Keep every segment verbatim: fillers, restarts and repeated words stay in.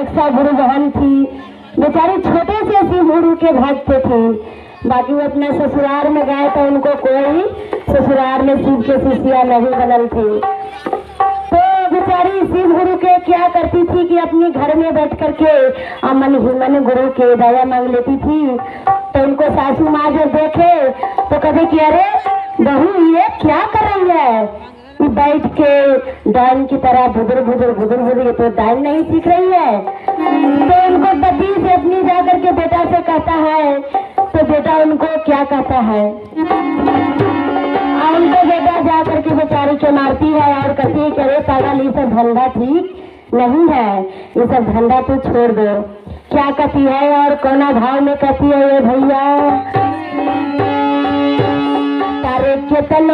एक गुरु बहन थी, बेचारी छोटे से शिव गुरु के भक्त थी। बाकी वो अपने ससुराल में गए तो उनको कोई ससुराल में शिव के शिष्या नहीं बनल थी। तो बेचारी शिव गुरु के क्या करती थी कि अपने घर में बैठ करके अमन ही मन गुरु के दया मांग लेती थी। तो उनको सासू माँ जब देखे तो कभी कि अरे बहू ये क्या कर रही है, बैठ के डाइन की तरह बुजुर्ग बुजुर्ग बुजुर्ग बुजुर्ग तो डाइन नहीं सीख रही है। तो उनको पति से अपनी जाकर के बेटा से कहता है, तो बेटा उनको क्या कहता है, और उनको बेटा जाकर के बेचारी के मारती है और कहती है कि अरे पागल ये सब धंधा ठीक नहीं है, ये सब धंधा तो छोड़ दो। क्या कहती है और कोना भाव में कहती है, ये भैया तारे केतनो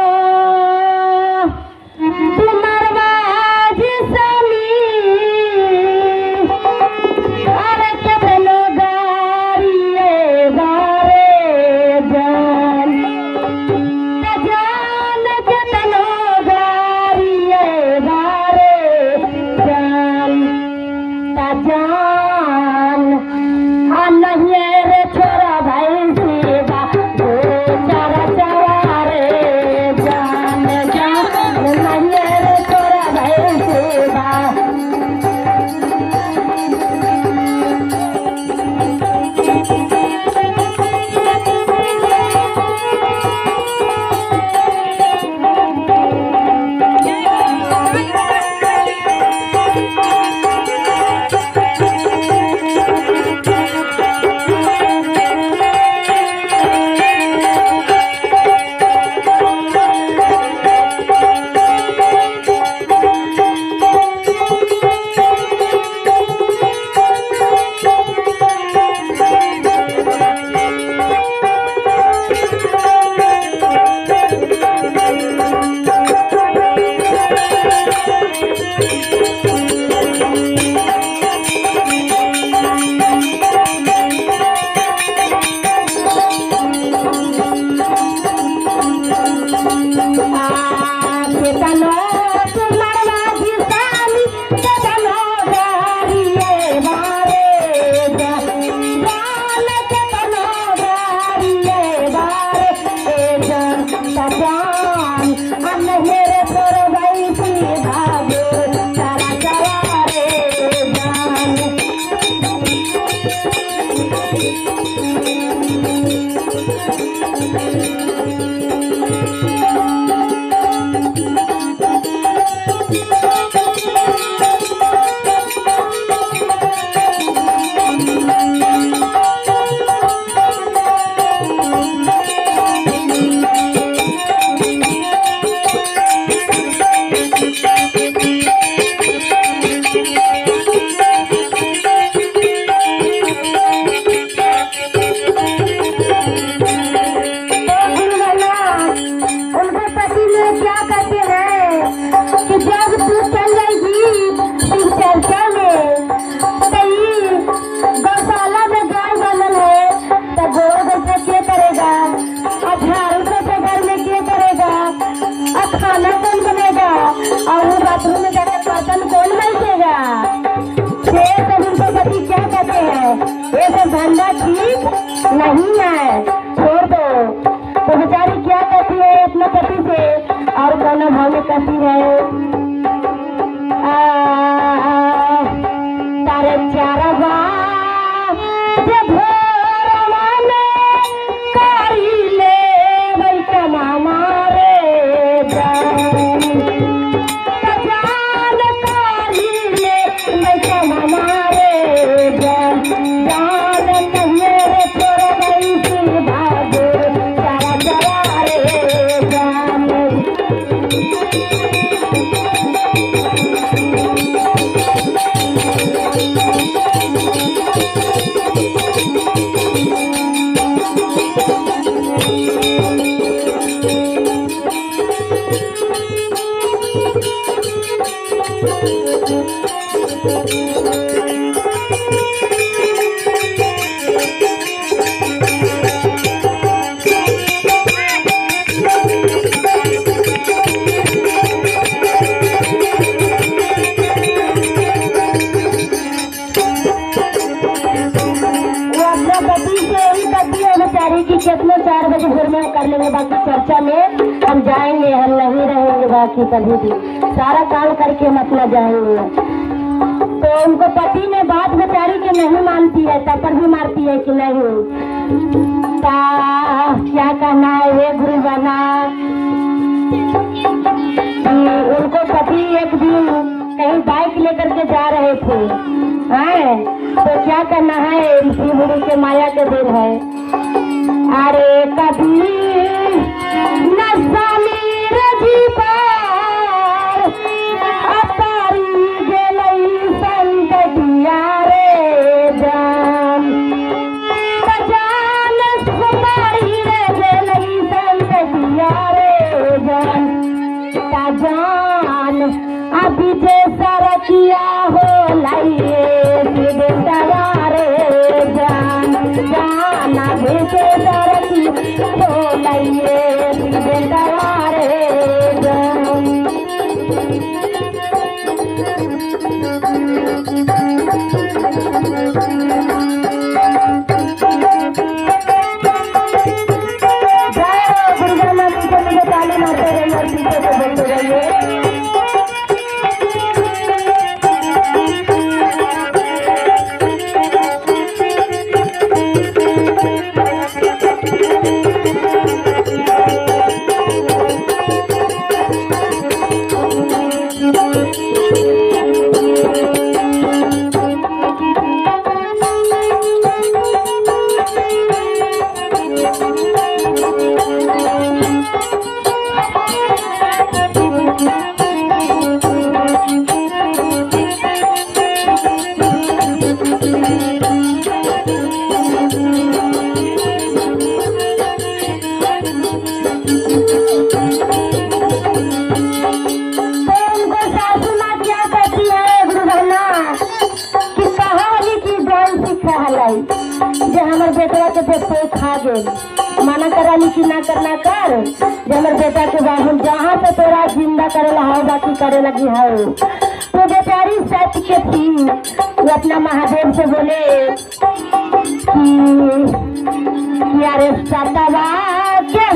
धंधा ठीक नहीं है, छोड़ दो। तो बेचारी क्या कहती है अपने पति से और कौन भाव में कहती है, तारे चारा हम जाएंगे, हम नहीं रहेंगे बाकी कभी भी, सारा काम करके हम अपना जाएंगे। तो उनको पति ने बात बेचारी के नहीं मानती है, तब पर भी मारती है कि नहीं। ता क्या कहना है वे गुरु बना, उनको पति एक दिन कहीं बाइक लेकर के जा रहे थे, हैं? तो क्या करना है, ऋषि मुनि के माया के दिन है। अरे कभी नजामी रजी पार अपारी गेलई संकटिया रे जान, जान सुपारी रे गेलई संकटिया रे जान, जान अभी जे सरकिया हो लाइए रे जान, जान अभी जे सरकी हो लाइए रे जान। दुर्गा माता को मुझे ताली मारते रहिए और पीछे से बोलते रहिए। जे हमर बेटा के देखते खा गए, माना कराली कि ना करना कर, जे हमर बेटा के बाहर जहाँ से तोरा जिंदा करे हाउ बाकी करे लगी हाउ। तो बेचारी सच के थी, वो अपना महादेव से बोले कि यारे सतवा के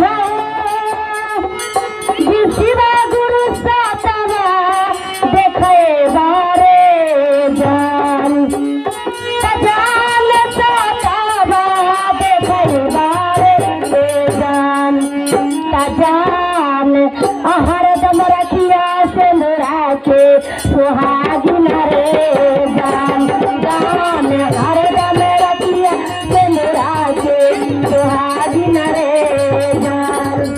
हम शिवा गुरु सतवा देखे बारे जान, जान हर दम रखिया से मुरा के सुहागिन रे जान, जान हर दम रखिया से मुरा के सुहागिन रे जान।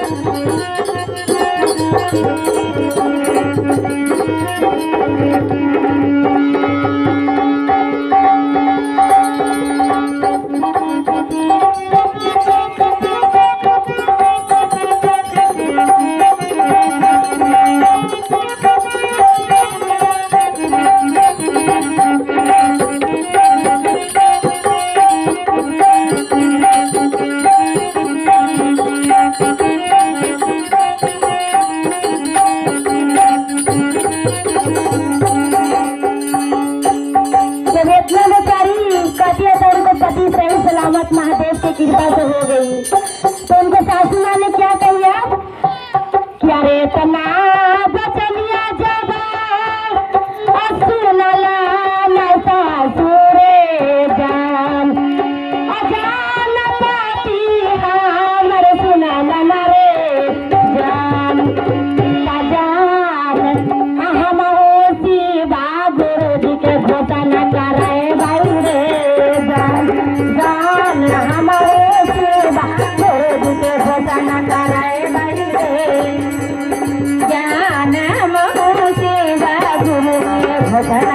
महादेव की कृपा से हो गई। तो उनको सासू माँ ने क्या कहिया, क्या रे तना बचनिया जबा सुनला न सासुरे जान, अजान पाती हमर सुनला न रे जान, अजान हम होशी बा गुरु जी के घोषणा कराए भाई रे जान, जान हमारे सेवा गुरु के घोषणा कराए भाई रे, ज्ञान हम सेवा गुरु के घोषणा